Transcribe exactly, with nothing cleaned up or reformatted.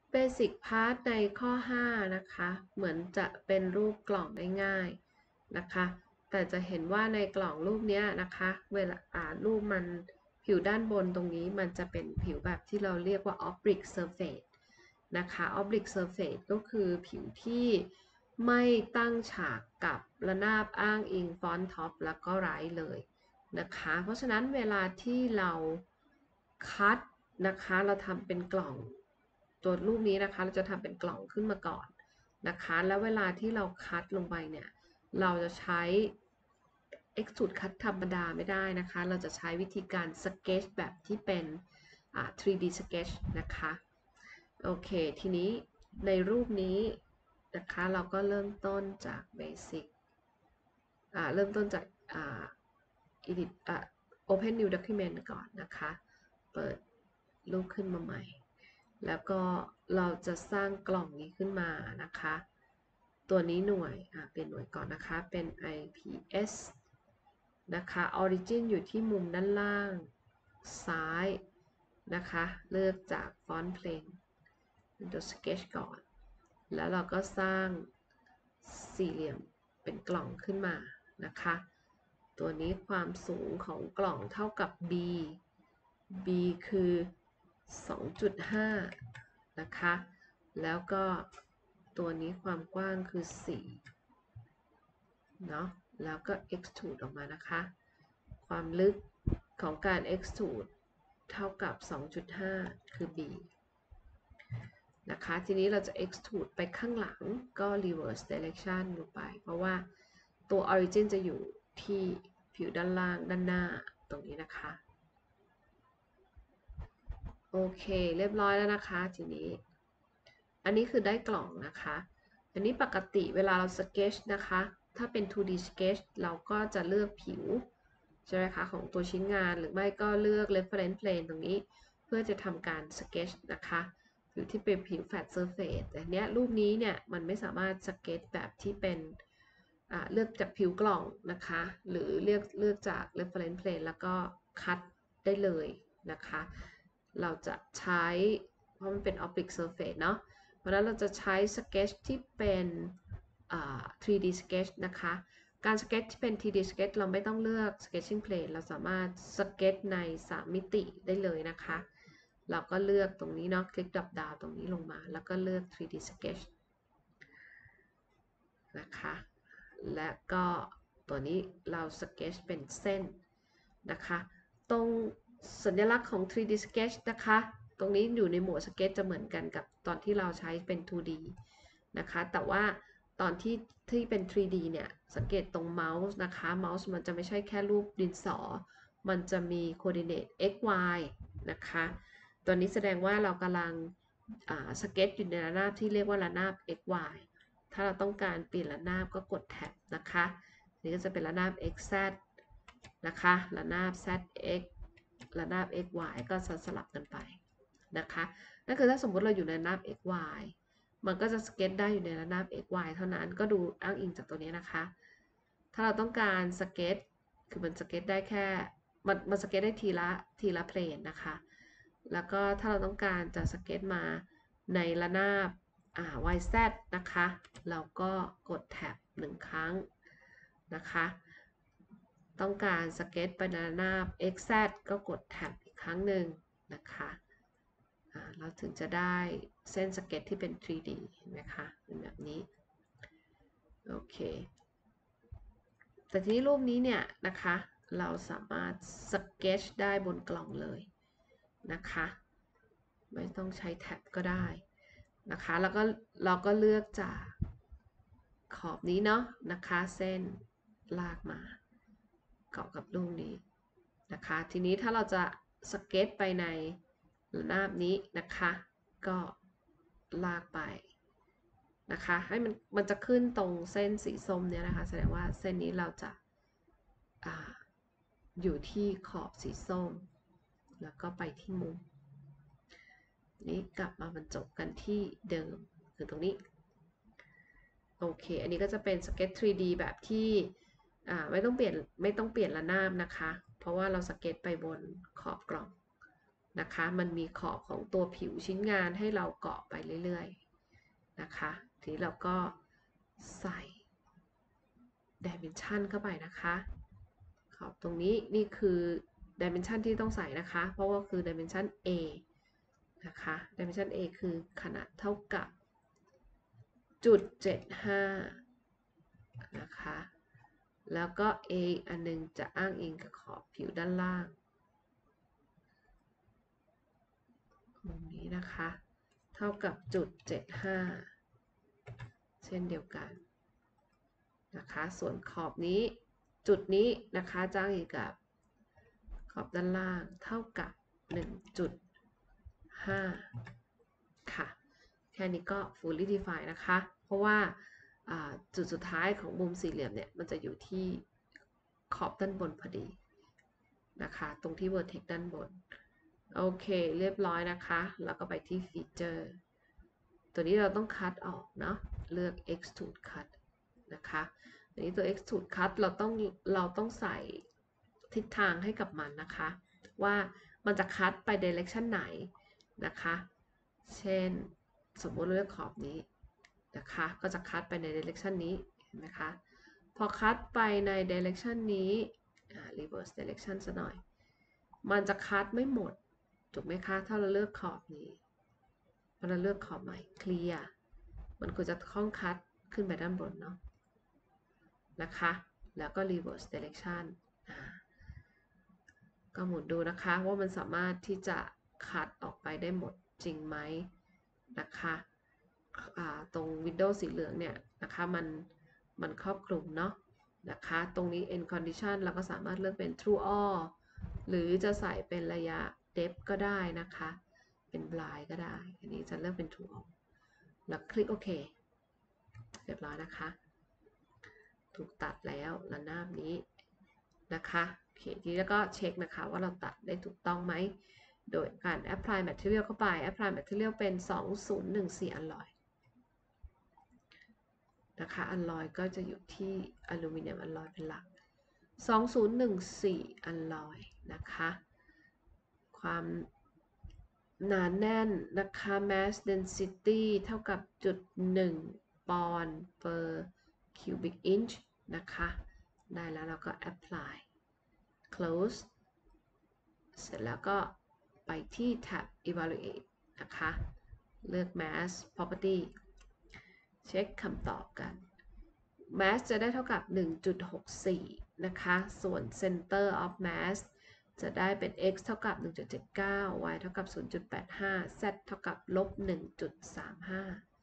เบสิกพาร์ทในข้อห้านะคะเหมือนจะเป็นรูปกล่องได้ง่ายนะคะแต่จะเห็นว่าในกล่องรูปนี้นะคะเวลาอ่ารูปมันผิวด้านบนตรงนี้มันจะเป็นผิวแบบที่เราเรียกว่า oblique surface นะคะ oblique surface ก็คือผิวที่ไม่ตั้งฉากกับระนาบอ้างอิงฟอนต์ท็อปแล้วก็ไรท์เลยนะคะเพราะฉะนั้นเวลาที่เราคัดนะคะเราทำเป็นกล่องตัวรูปนี้นะคะเราจะทำเป็นกล่องขึ้นมาก่อนนะคะแล้วเวลาที่เราคัดลงไปเนี่ยเราจะใช้ Extrude Cut ธรรมดาไม่ได้นะคะเราจะใช้วิธีการ Sketch แบบที่เป็นอ่า ทรี ดี Sketch นะคะโอเคทีนี้ในรูปนี้นะคะเราก็เริ่มต้นจาก Basic อ่าเริ่มต้นจากอ่า Edit อ่า Open New Document ก่อนนะคะเปิดรูปขึ้นมาใหม่แล้วก็เราจะสร้างกล่องนี้ขึ้นมานะคะตัวนี้หน่วยอ่าเปลี่ยนหน่วยก่อนนะคะเป็น ไอ พี เอส นะคะ Origin อยู่ที่มุมด้านล่างซ้ายนะคะเลือกจาก Font Plane เป็นตัว Sketch ก่อนแล้วเราก็สร้างสี่เหลี่ยมเป็นกล่องขึ้นมานะคะตัวนี้ความสูงของกล่องเท่ากับ b b คือ สองจุดห้า นะคะแล้วก็ตัวนี้ความกว้างคือสี่เนาะแล้วก็ extrude ออกมานะคะความลึกของการ extrude เท่ากับ สองจุดห้า คือ b นะคะทีนี้เราจะ extrude ไปข้างหลังก็ reverse direction ลงไปเพราะว่าตัว origin จะอยู่ที่ผิวด้านล่างด้านหน้าตรงนี้นะคะโอเคเรียบร้อยแล้วนะคะทีนี้อันนี้คือได้กล่องนะคะอันนี้ปกติเวลาเรา sketch นะคะถ้าเป็น ทู ดี sketch เราก็จะเลือกผิวใช่ไหมคะของตัวชิ้นงานหรือไม่ก็เลือก reference plane ตรงนี้เพื่อจะทำการ sketch นะคะผิวที่เป็นผิว flat surface แต่เนี้ยรูปนี้เนี่ยมันไม่สามารถ sketch แบบที่เป็นเลือกจากผิวกล่องนะคะหรือเลือกเลือกจาก reference plane แล้วก็คัดได้เลยนะคะเราจะใช้เพราะมันเป็น oblique surface เนาะเพราะนั้นเราจะใช้ sketch ที่เป็น ทรี ดี sketch นะคะการ sketch ที่เป็น ทรี ดี sketch เราไม่ต้องเลือก sketching plane เราสามารถ sketch ในสามมิติได้เลยนะคะเราก็เลือกตรงนี้เนาะคลิกดับดาวตรงนี้ลงมาแล้วก็เลือก ทรี ดี sketch นะคะและก็ตัวนี้เรา sketch เป็นเส้นนะคะตรงสัญลักษณ์ของ ทรี ดี sketch นะคะตรงนี้อยู่ในหมวด sketch จะเหมือนกันกับตอนที่เราใช้เป็น ทู ดี นะคะแต่ว่าตอนที่ที่เป็น ทรี ดี เนี่ยสังเกตตรงเมาส์นะคะเมาส์มันจะไม่ใช่แค่รูปดินสอมันจะมี coordinate x y นะคะตัวนี้แสดงว่าเรากำลังสเก็ตอยู่ในระนาบที่เรียกว่าระนาบ x y ถ้าเราต้องการเปลี่ยนระนาบก็กดแท็บนะคะนี่ก็จะเป็นระนาบ xz นะคะระนาบ zx ระนาบ xy ก็สลับกันไปนะคะนั่นคือถ้าสมมติเราอยู่ในระนาบ xy มันก็จะสเก็ตได้อยู่ในระนาบ xy เท่านั้นก็ดูอ้างอิงจากตัวนี้นะคะถ้าเราต้องการสเก็ตคือมันสเก็ตได้แค่มันมันสเก็ตได้ทีละทีละเพลนนะคะแล้วก็ถ้าเราต้องการจะสเก็ตมาในระนาบyz นะคะเราก็กดแท็บหนึ่งครั้งนะคะต้องการสเก็ตไปในระนาบ xz ก็กดแท็บอีกครั้งหนึ่งนะคะเราถึงจะได้เส้นสเก็ตที่เป็น ทรี ดี เห็นไหมคะเป็นแบบนี้โอเคแต่ทีนี้รูปนี้เนี่ยนะคะเราสามารถสเก็ตได้บนกล่องเลยนะคะไม่ต้องใช้แท็บก็ได้นะคะแล้วก็เราก็เลือกจากขอบนี้เนาะนะคะเส้นลากมาเกาะกับรูปนี้นะคะทีนี้ถ้าเราจะสเก็ตไปในระนาบนี้นะคะก็ลากไปนะคะให้มันมันจะขึ้นตรงเส้นสีส้มเนี่ยนะคะแสดงว่าเส้นนี้เราจะออยู่ที่ขอบสีส้มแล้วก็ไปที่มุมนี้กลับมาบรรจบกันที่เดิมคือตรงนี้โอเคอันนี้ก็จะเป็นสเก็ต ทรี ดี แบบที่ไม่ต้องเปลี่ยนไม่ต้องเปลี่ยนระนาบนะคะเพราะว่าเราสเก็ตไปบนขอบกล่องนะคะมันมีขอบของตัวผิวชิ้นงานให้เราเกาะไปเรื่อยๆนะคะทีนี้เราก็ใส่ dimension เข้าไปนะคะขอบตรงนี้นี่คือ dimension ที่ต้องใส่นะคะเพราะว่าคือ dimension A นะคะ dimension A คือขนาดเท่ากับจุดเจ็ดห้านะคะแล้วก็ A อันนึงจะอ้างอิงกับขอบผิวด้านล่างตรงนี้นะคะเท่ากับจุดเจ็ดห้าเช่นเดียวกันนะคะส่วนขอบนี้จุดนี้นะคะจ้างอีกกับขอบด้านล่างเท่ากับ หนึ่งจุดห้า ค่ะแค่นี้ก็ fully define นะคะเพราะว่าจุดสุดท้ายของมุมสี่เหลี่ยมเนี่ยมันจะอยู่ที่ขอบด้านบนพอดีนะคะตรงที่ vertex ด้านบนโอเคเรียบร้อยนะคะแล้วก็ไปที่ feature ตัวนี้เราต้องคัดออกเนาะเลือก extrude cut นะคะอันนี้ตัว extrude cut เราต้องเราต้องใส่ทิศทางให้กับมันนะคะว่ามันจะคัดไป direction ไหนนะคะเช่นสมมติเลือกขอบนี้นะคะก็จะคัดไปใน direction นี้นะคะพอคัดไปใน direction นี้ reverse direction ซะหน่อยมันจะคัดไม่หมดถูกไหมคะถ้าเราเลือกขอบนี้พอเราเลือกขอบใหม่ clear มันก็จะคล่องคัดขึ้นไปด้านบนเนาะนะคะแล้วก็ reverse direction ก็หมุนดูนะคะว่ามันสามารถที่จะคัดออกไปได้หมดจริงไหมนะคะตรง Windows สีเหลืองเนี่ยนะคะมันมันครอบคลุมเนาะนะคะตรงนี้ end condition เราก็สามารถเลือกเป็น true all หรือจะใส่เป็นระยะ depth ก็ได้นะคะเป็น blind ก็ได้อันนี้จะเลือกเป็น true all แล้วคลิกโอเคเรียบร้อยนะคะถูกตัดแล้วระนาบนี้นะคะโอเคทีนี้แล้วก็เช็คนะคะว่าเราตัดได้ถูกต้องไหมโดยการ apply material เข้าไป apply material เป็นสองศูนย์หนึ่งสี่อลลอยนะคะอลลอยก็จะอยู่ที่อลูมิเนียมอลลอยเป็นหลักสองศูนย์หนึ่งสี่อลลอยนะคะความหนาแน่นนะคะ mass density เท่ากับจุดหนึ่งปอนด์ per cubic inch นะคะได้แล้วเราก็ apply close เสร็จแล้วก็ไปที่ tab evaluate นะคะเลือก mass property เช็คคำตอบกัน mass จะได้เท่ากับ หนึ่งจุดหกสี่นะคะส่วน center of mass จะได้เป็น x เท่ากับ หนึ่งจุดเจ็ดเก้า y เท่ากับ ศูนย์จุดแปดห้า z เท่ากับ ลบ หนึ่งจุดสามห้า